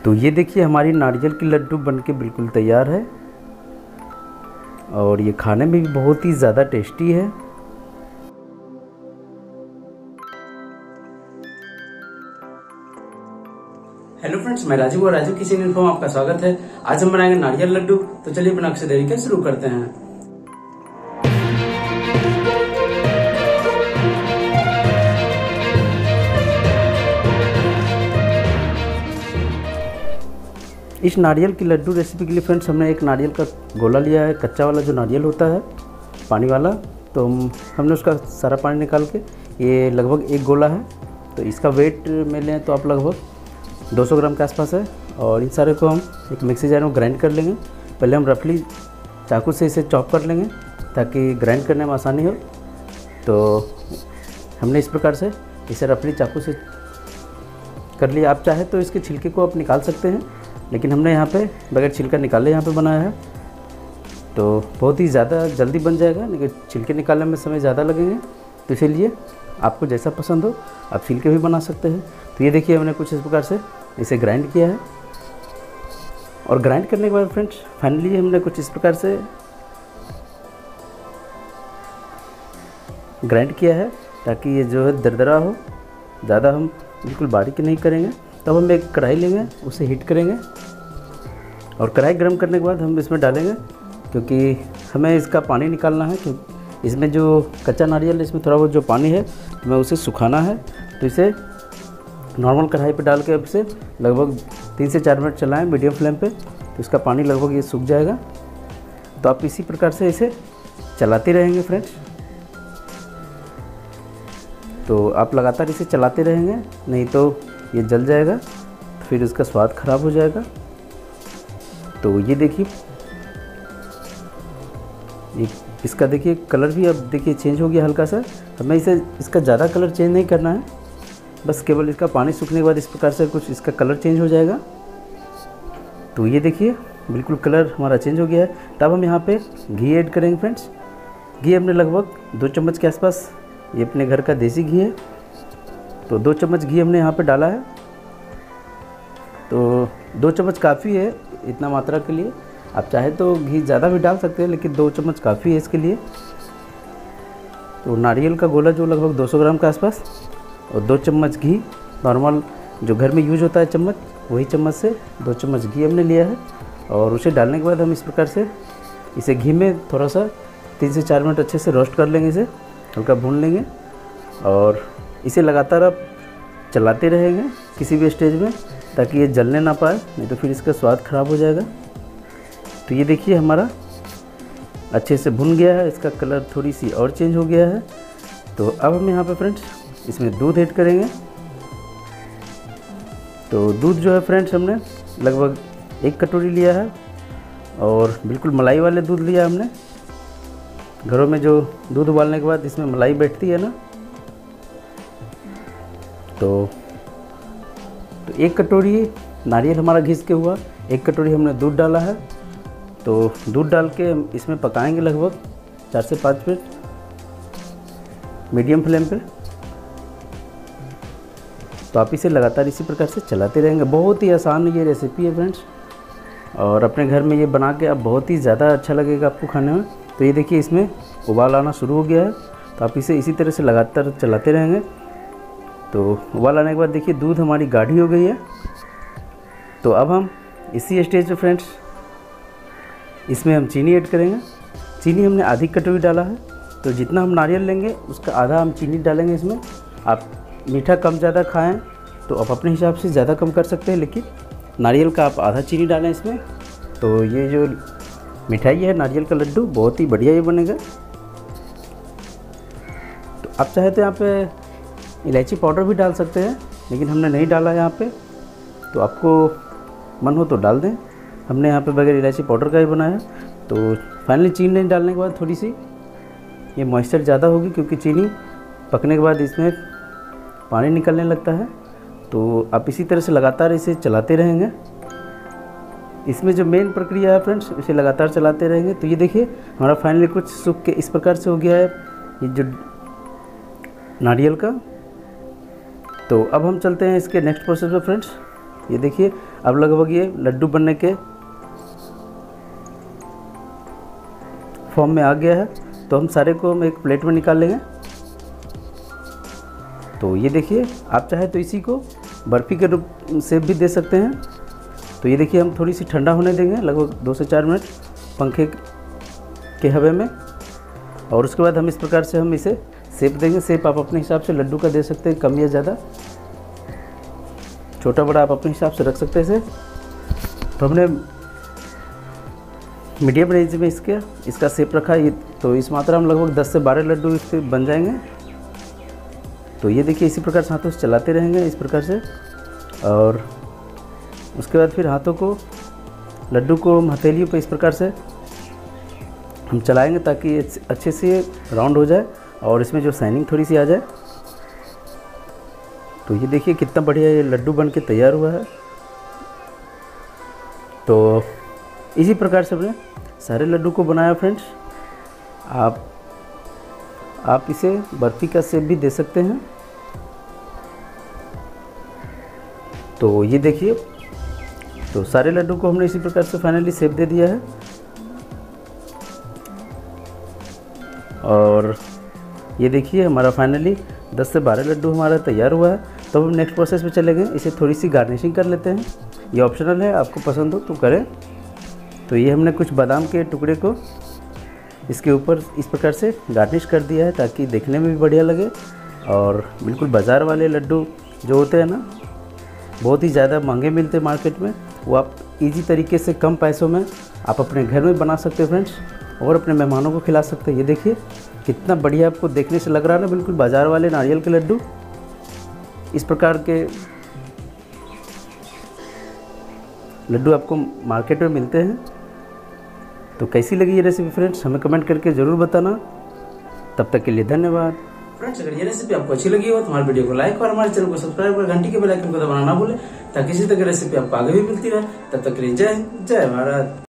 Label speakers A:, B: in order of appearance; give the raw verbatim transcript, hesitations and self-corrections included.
A: तो ये देखिए हमारी नारियल की लड्डू बनके बिल्कुल तैयार है और ये खाने में भी बहुत ही ज़्यादा टेस्टी है। हेलो फ्रेंड्स, मैं राजू और राजू किचन इन्फो में आपका स्वागत है। आज हम बनाएंगे नारियल लड्डू। तो चलिए बिना किसी देरी के शुरू करते हैं। इस नारियल की लड्डू रेसिपी के लिए फ्रेंड्स हमने एक नारियल का गोला लिया है, कच्चा वाला जो नारियल होता है पानी वाला। तो हमने उसका सारा पानी निकाल के, ये लगभग एक गोला है, तो इसका वेट में लें तो आप लगभग दो सौ ग्राम के आसपास है। और इन सारे को हम एक मिक्सी जार में ग्राइंड कर लेंगे। पहले हम रफली चाकू से इसे चॉप कर लेंगे ताकि ग्राइंड करने में आसानी हो। तो हमने इस प्रकार से इसे रफली चाकू से कर लिया। आप चाहे तो इसके छिलके को आप निकाल सकते हैं, लेकिन हमने यहाँ पे बगैर छिलका निकाले यहाँ पे बनाया है। तो बहुत ही ज़्यादा जल्दी बन जाएगा, लेकिन छिलके निकालने में समय ज़्यादा लगेंगे। तो इसीलिए आपको जैसा पसंद हो आप छिलके भी बना सकते हैं। तो ये देखिए हमने कुछ इस प्रकार से इसे ग्राइंड किया है। और ग्राइंड करने के बाद फ्रेंड्स फाइनली हमने कुछ इस प्रकार से ग्राइंड किया है ताकि ये जो है दरदरा हो, ज़्यादा हम बिल्कुल बारीक नहीं करेंगे। तब हम एक कढ़ाई लेंगे, उसे हीट करेंगे और कढ़ाई गर्म करने के बाद हम इसमें डालेंगे, क्योंकि हमें इसका पानी निकालना है। क्योंकि इसमें जो कच्चा नारियल है इसमें थोड़ा बहुत जो पानी है हमें उसे सुखाना है। तो इसे नॉर्मल कढ़ाई पे डाल के अब इसे लगभग तीन से चार मिनट चलाएं मीडियम फ्लेम पे, तो इसका पानी लगभग ये सूख जाएगा। तो आप इसी प्रकार से इसे चलाते रहेंगे फ्रेंड्स। तो आप लगातार इसे चलाते रहेंगे, नहीं तो ये जल जाएगा, तो फिर इसका स्वाद खराब हो जाएगा। तो ये देखिए, ये इसका देखिए कलर भी अब देखिए चेंज हो गया हल्का सा। हमें इसे इसका ज़्यादा कलर चेंज नहीं करना है, बस केवल इसका पानी सूखने के बाद इस प्रकार से कुछ इसका कलर चेंज हो जाएगा। तो ये देखिए बिल्कुल कलर हमारा चेंज हो गया है। तब हम यहाँ पे घी ऐड करेंगे फ्रेंड्स। घी हमने लगभग दो चम्मच के आसपास, ये अपने घर का देसी घी है, तो दो चम्मच घी हमने यहाँ पे डाला है। तो दो चम्मच काफ़ी है इतना मात्रा के लिए। आप चाहे तो घी ज़्यादा भी डाल सकते हैं, लेकिन दो चम्मच काफ़ी है इसके लिए। तो नारियल का गोला जो लगभग दो सौ ग्राम के आसपास, और दो चम्मच घी, नॉर्मल जो घर में यूज होता है चम्मच, वही चम्मच से दो चम्मच घी हमने लिया है। और उसे डालने के बाद हम इस प्रकार से इसे घी में थोड़ा सा तीन से चार मिनट अच्छे से रोस्ट कर लेंगे, इसे हल्का भून लेंगे। और इसे लगातार आप चलाते रहेंगे किसी भी स्टेज में, ताकि ये जलने ना पाए, नहीं तो फिर इसका स्वाद ख़राब हो जाएगा। तो ये देखिए हमारा अच्छे से भुन गया है, इसका कलर थोड़ी सी और चेंज हो गया है। तो अब हम यहाँ पे फ्रेंड्स इसमें दूध ऐड करेंगे। तो दूध जो है फ्रेंड्स हमने लगभग एक कटोरी लिया है, और बिल्कुल मलाई वाले दूध लिया हमने। घरों में जो दूध उबालने के बाद इसमें मलाई बैठती है ना, तो तो एक कटोरी नारियल हमारा घिस के हुआ, एक कटोरी हमने दूध डाला है। तो दूध डाल के इसमें पकाएंगे लगभग चार से पाँच मिनट मीडियम फ्लेम पे। तो आप इसे लगातार इसी प्रकार से चलाते रहेंगे। बहुत ही आसान ये रेसिपी है फ्रेंड्स, और अपने घर में ये बना के आप बहुत ही ज़्यादा अच्छा लगेगा आपको खाने में। तो ये देखिए इसमें उबाल आना शुरू हो गया है, तो आप इसे इसी तरह से लगातार चलाते रहेंगे। तो उबाल आने के बाद देखिए दूध हमारी गाढ़ी हो गई है। तो अब हम इसी स्टेज पे फ्रेंड्स इसमें हम चीनी ऐड करेंगे। चीनी हमने आधी कटोरी डाला है, तो जितना हम नारियल लेंगे उसका आधा हम चीनी डालेंगे इसमें। आप मीठा कम ज़्यादा खाएं तो आप अपने हिसाब से ज़्यादा कम कर सकते हैं, लेकिन नारियल का आप आधा चीनी डालें इसमें। तो ये जो मिठाई है नारियल का लड्डू बहुत ही बढ़िया ये बनेगा। तो आप चाहे तो यहाँ पे इलायची पाउडर भी डाल सकते हैं, लेकिन हमने नहीं डाला यहाँ पे। तो आपको मन हो तो डाल दें, हमने यहाँ पे बगैर इलायची पाउडर का ही बनाया है। तो फाइनली चीनी डालने के बाद थोड़ी सी ये मॉइस्चर ज़्यादा होगी, क्योंकि चीनी पकने के बाद इसमें पानी निकलने लगता है। तो आप इसी तरह से लगातार इसे चलाते रहेंगे। इसमें जो मेन प्रक्रिया है फ्रेंड्स, इसे लगातार चलाते रहेंगे। तो ये देखिए हमारा फाइनली कुछ सूख के इस प्रकार से हो गया है ये जो नारियल का। तो अब हम चलते हैं इसके नेक्स्ट प्रोसेस पे फ्रेंड्स। ये देखिए अब लगभग ये लड्डू बनने के फॉर्म में आ गया है। तो हम सारे को हम एक प्लेट में निकाल लेंगे। तो ये देखिए आप चाहे तो इसी को बर्फ़ी के रूप शेप भी दे सकते हैं। तो ये देखिए हम थोड़ी सी ठंडा होने देंगे लगभग दो से चार मिनट पंखे के हवा में, और उसके बाद हम इस प्रकार से हम इसे शेप देंगे। शेप आप अपने हिसाब से लड्डू का दे सकते हैं, कम या ज़्यादा, छोटा बड़ा आप अपने हिसाब से रख सकते हैं इसे। तो हमने मीडियम रेंज में इसके इसका शेप रखा है। तो इस मात्रा में लगभग दस से बारह लड्डू इसके बन जाएंगे। तो ये देखिए इसी प्रकार से हाथों से चलाते रहेंगे इस प्रकार से, और उसके बाद फिर हाथों को लड्डू को हथेलियों पर इस प्रकार से हम चलाएंगे ताकि अच्छे से राउंड हो जाए और इसमें जो शाइनिंग थोड़ी सी आ जाए। तो ये देखिए कितना बढ़िया ये लड्डू बन के तैयार हुआ है। तो इसी प्रकार से हमने सारे लड्डू को बनाया फ्रेंड्स। आप आप इसे बर्फ़ी का शेप भी दे सकते हैं। तो ये देखिए तो सारे लड्डू को हमने इसी प्रकार से फाइनली शेप दे दिया है। और ये देखिए हमारा फाइनली दस से बारह लड्डू हमारा तैयार हुआ है। तो हम नेक्स्ट प्रोसेस पे चलेंगे, इसे थोड़ी सी गार्निशिंग कर लेते हैं। ये ऑप्शनल है, आपको पसंद हो तो करें। तो ये हमने कुछ बादाम के टुकड़े को इसके ऊपर इस प्रकार से गार्निश कर दिया है ताकि देखने में भी बढ़िया लगे। और बिल्कुल बाज़ार वाले लड्डू जो होते हैं ना, बहुत ही ज़्यादा महंगे मिलते हैं मार्केट में, वो आप इजी तरीके से कम पैसों में आप अपने घर में बना सकते हैं फ्रेंड्स, और अपने मेहमानों को खिला सकते हैं। ये देखिए कितना बढ़िया आपको देखने से लग रहा है ना, बिल्कुल बाज़ार वाले नारियल के लड्डू। इस प्रकार के लड्डू आपको मार्केट में मिलते हैं। तो कैसी लगी ये रेसिपी फ्रेंड्स, हमें कमेंट करके ज़रूर बताना। तब तक के लिए धन्यवाद फ्रेंड्स। अगर ये रेसिपी आपको अच्छी लगी हो तो हमारे वीडियो को लाइक और हमारे चैनल को सब्सक्राइब कर घंटी के बेल आइकन को दबाना ना भूलें ताकि इसी तरह की रेसिपी आपको आगे भी मिलती रहे। तब तक के लिए जय जय भारत।